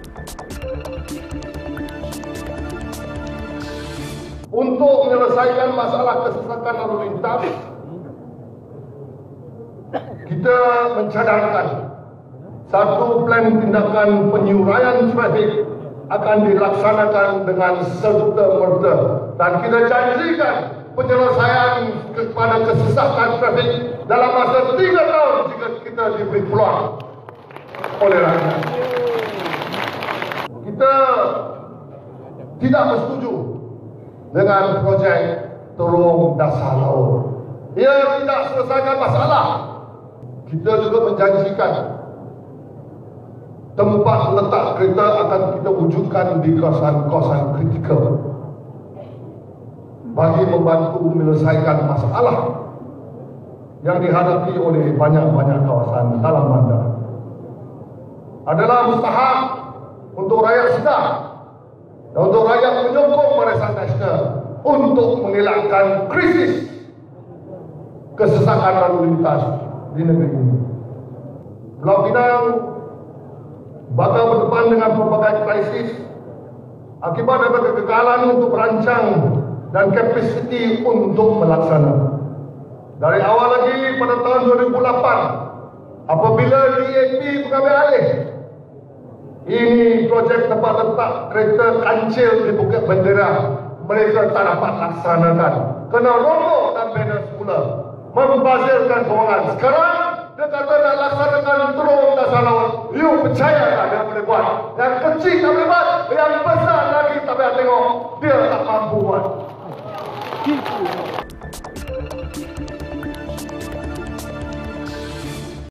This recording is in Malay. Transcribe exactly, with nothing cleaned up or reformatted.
Untuk menyelesaikan masalah kesesakan lalu lintas, kita mencadangkan satu plan tindakan penyuraian trafik akan dilaksanakan dengan serta-merta, dan kita janjikan penyelesaian kepada kesesakan trafik dalam masa tiga tahun jika kita diberi peluang oleh rakyat. Kita tidak bersetuju dengan projek turun dasar laut. Ia tidak selesaikan masalah. Kita juga menjanjikan tempat letak kereta akan kita wujudkan di kawasan-kawasan kritikal bagi membantu menyelesaikan masalah yang dihadapi oleh banyak-banyak kawasan dalam bandar. Adalah mustahak untuk rakyat sedar dan untuk rakyat menyokong Barisan Nasional untuk mengelakkan krisis kesesakan lalu lintas di negeri ini. Pulau Pinang bakal berdepan dengan pelbagai krisis akibat daripada kegagalan untuk merancang dan kapasiti untuk melaksana. Dari awal lagi pada tahun dua ribu lapan, apabila D A P mengambil alih, ini projek tempat letak kereta kancil di Bukit Bendera, mereka tak dapat laksanakan kena rombok dan bina semula, membazirkan kewangan. Sekarang dia kata nak laksanakan turun dasar laut. You percaya tak dia boleh buat? Yang kecil tak boleh buat, yang besar lagi tak boleh tengok. Dia tak mampu buat.